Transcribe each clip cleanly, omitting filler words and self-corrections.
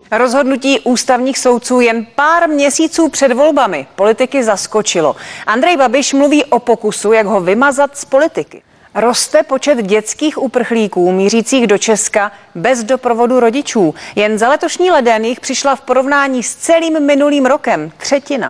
Rozhodnutí ústavních soudců jen pár měsíců před volbami politiky zaskočilo. Andrej Babiš mluví o pokusu, jak ho vymazat z politiky. Roste počet dětských uprchlíků mířících do Česka bez doprovodu rodičů. Jen za letošní leden jich přišla v porovnání s celým minulým rokem třetina.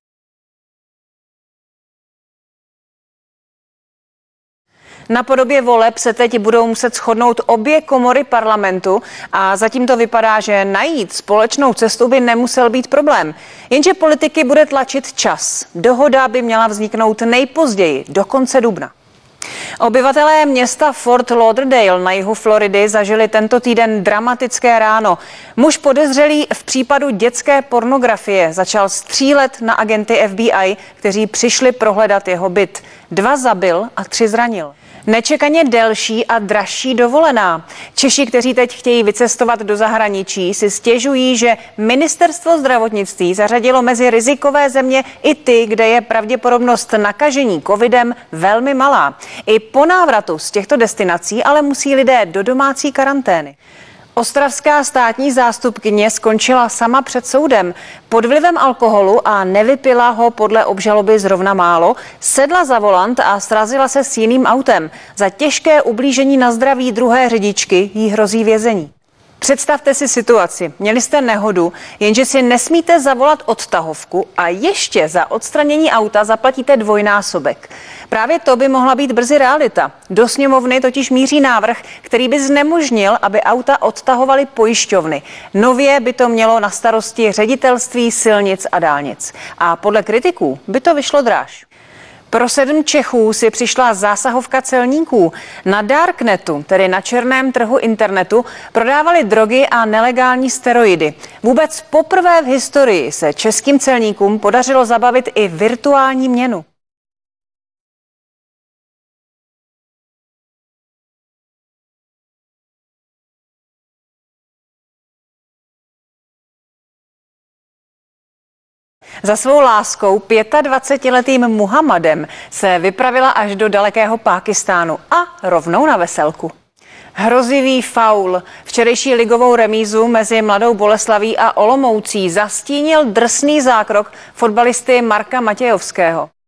Na podobě voleb se teď budou muset shodnout obě komory parlamentu a zatím to vypadá, že najít společnou cestu by nemusel být problém. Jenže politiky bude tlačit čas. Dohoda by měla vzniknout nejpozději do konce dubna. Obyvatelé města Fort Lauderdale na jihu Floridy zažili tento týden dramatické ráno. Muž podezřelý v případu dětské pornografie začal střílet na agenty FBI, kteří přišli prohledat jeho byt. 2 zabil a 3 zranil. Nečekaně delší a dražší dovolená. Češi, kteří teď chtějí vycestovat do zahraničí, si stěžují, že ministerstvo zdravotnictví zařadilo mezi rizikové země i ty, kde je pravděpodobnost nakažení covidem velmi malá. I po návratu z těchto destinací ale musí lidé do domácí karantény. Ostravská státní zástupkyně skončila sama před soudem. Pod vlivem alkoholu a nevypila ho podle obžaloby zrovna málo, sedla za volant a srazila se s jiným autem. Za těžké ublížení na zdraví druhé řidičky jí hrozí vězení. Představte si situaci. Měli jste nehodu, jenže si nesmíte zavolat odtahovku a ještě za odstranění auta zaplatíte dvojnásobek. Právě to by mohla být brzy realita. Do sněmovny totiž míří návrh, který by znemožnil, aby auta odtahovaly pojišťovny. Nově by to mělo na starosti Ředitelství silnic a dálnic. A podle kritiků by to vyšlo dráž. Pro 7 Čechů si přišla zásahovka celníků. Na darknetu, tedy na černém trhu internetu, prodávali drogy a nelegální steroidy. Vůbec poprvé v historii se českým celníkům podařilo zabavit i virtuální měnu. Za svou láskou 25letým Muhammadem se vypravila až do dalekého Pákistánu a rovnou na veselku. Hrozivý faul. Včerejší ligovou remízu mezi Mladou Boleslaví a Olomoucí zastínil drsný zákrok fotbalisty Marka Matějovského.